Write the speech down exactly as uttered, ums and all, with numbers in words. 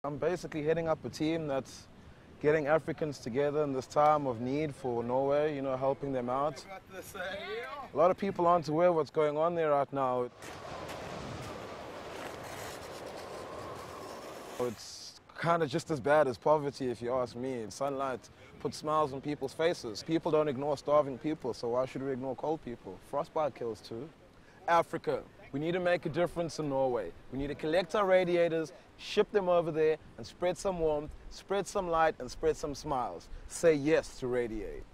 I'm basically heading up a team that's getting Africans together in this time of need for Norway, you know, helping them out. A lot of people aren't aware of what's going on there right now. It's kind of just as bad as poverty, if you ask me. Sunlight puts smiles on people's faces. People don't ignore starving people, so why should we ignore cold people? Frostbite kills too. Africa. We need to make a difference in Norway. We need to collect our radiators, ship them over there, and spread some warmth, spread some light, and spread some smiles. Say yes to Radi-Aid.